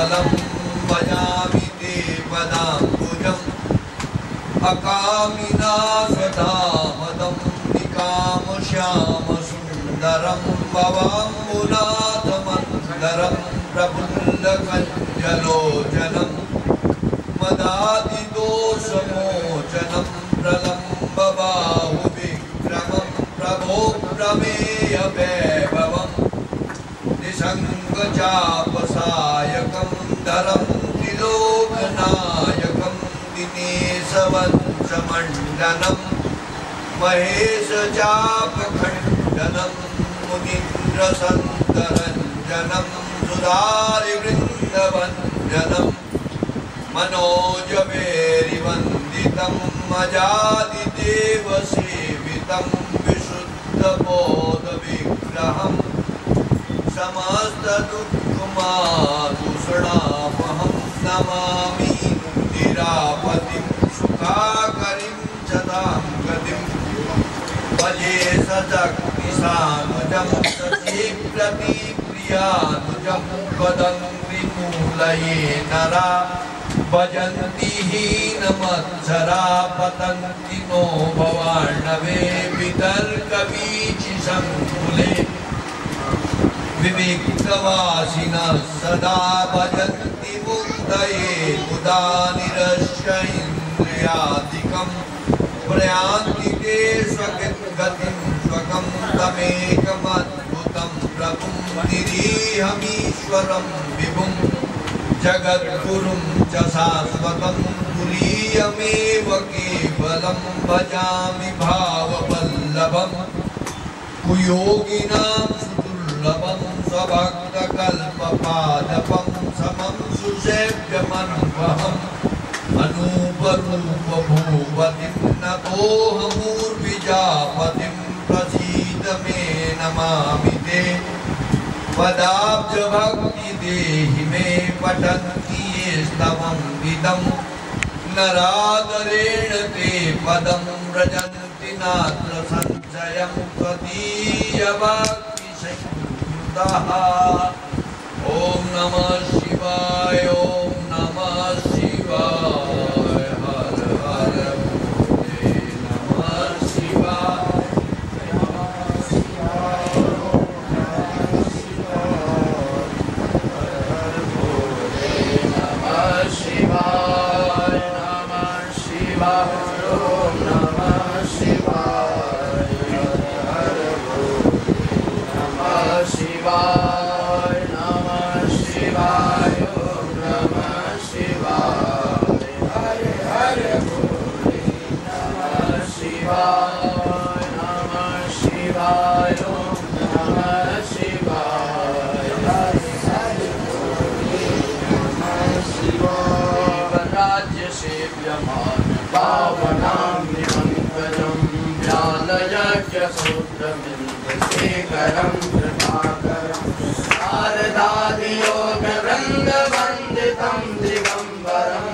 कमलं भजामि ते पदाम्बुजम् अकामिना सदामदं निकामश्यामसुन्दरं भवाम्बुनाथमन्दरं प्रफुल्लकञ्जलोचनं मदादिदोषमोचनं प्रलम्बबाहुविक्रमं प्रभो प्रमेयवैभवम् निसङ्गचापसायकं धरं त्रिलोकनायकं दिनेशवंशमण्डनं महेशचापखण्डनं मुनीन्द्रसन्तरञ्जनं सुधारिवृन्दवञ्जनं मनोजवेरिवन्दितं अजादिदेवसेवितं विशुद्धबोधविग्रहम् समस्तदुःखमादुषणामहं नमामि इन्दिरापतिं सुखाकरीं सदां गतिं भजे सशक्तिसानुजं सतीव्रतिप्रियानुजं वदन्त्रिमूलये नरा भजन्ति हीनमत्सरा पतन्ति नो भवार्णवे वितर्कवीचिसङ्कुले विविक्तवासिनः सदा भजन्ति मुक्तये मुदा निरस्य इन्द्रियादिकं प्रयान्ति ते स्वगतिं स्वकं तमेकमद्भुतं प्रभुं निरीहमीश्वरं विभुं जगद्गुरुं च शाश्वतं तुरीयमेव केवलं भजामि भाववल्लभं कुयोगिनां सुदुर्लभं स्वभक्तकल्पपादपं समं सुसेव्यमनुभवम् अनूपरूपभूपतिं नतोऽहमूर्विजापतिं प्रसीद मे नमामि ते पदाब्जभक्तिदेहि मे पठन्ति ये स्तवमिदं नरादरेण ते पदं व्रजन्ति नात्र संशयं त्वदीयभक्तिसंयुतः। ॐ नमः शिवाय, ॐ नमः शिवाय, हर हर भोले नमः शिवाय, नमः शिवाय, हर भोले नमः शिवाय, नमः शिवाय, ॐ नमः शिवाय, हर भोले नमः शिवाय, नमः शिवाय, ॐ नमः शिवाय, हरे हरे भोले नमः शिवाय, नमः शिवाय, ॐ नमः शिवाय, हरे हरे भोले नमः शिवाय। राज्य सेव्यमान पावनां निमन्त्रजं व्यालयज्ञसूत्रमिन्द्रशेखरं कृपाकरं शारदादियोगवृन्दवन्दितं दिगम्बरं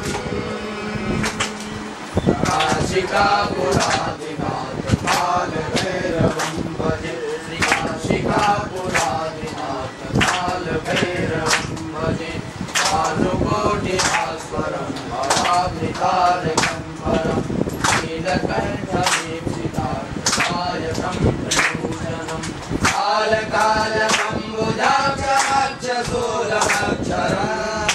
काशिकापुरादिनाथ कालभैरवं भजे, श्रीकाशिकापुरादिनाथ कालभैरवं भजे, कालकोटिभास्वरं भवाब्धितारकम्बरं नीलकण्ठदीप्सितार्थसायकं त्रिभुजनं कालकालकम्बुजाक्षमक्षशूलमक्षरम्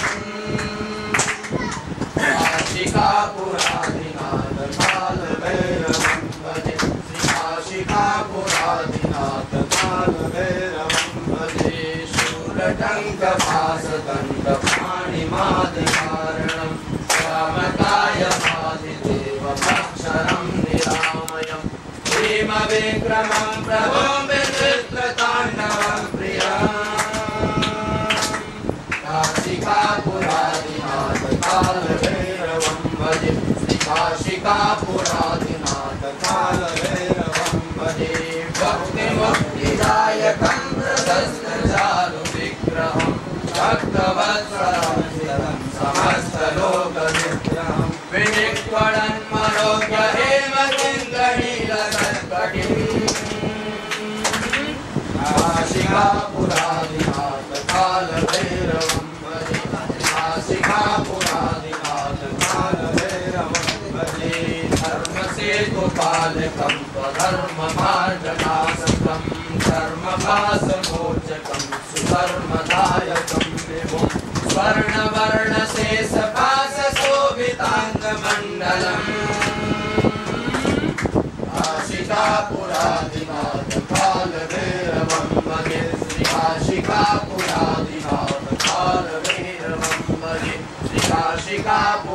काशिकापुरादिनाथ कालभैरवं भजे, श्रीकाशिकापुरादिनाथ कालभैरवं भजे, शूलटङ्कपाशदण्डपाणिमादिकारणं रामकायवादिदेवमक्षरं निरामयं भीमविक्रमं प्रभुं विचित्रताण्डवं प्रियम् काशिकापुरादिनाथ कालभैरवं भजे, श्रीकाशिकापुरादिनाथ कालभैरवं भजे, भक्तिमुक्तिदायकं प्रशस्तचारुविग्रहं भक्तवत्सलं समस्तलोकविग्रहं विनिक्वणन्मनोज्ञ हेमकिङ्कणीलकल्पटिं काशिकापुरादिनाथ कालभैरवं भजे, धर्ममार्गनाशकं धर्मपाशमोचकं सुधर्मदायकं विभुं स्वर्णवर्णशेषपाशशोभिताङ्गमण्डलम् काशिकापुरादिनाथ कालभैरवं भजे श्री काशिकापुरादिनाथ कालभैरवं भजे श्री काशिका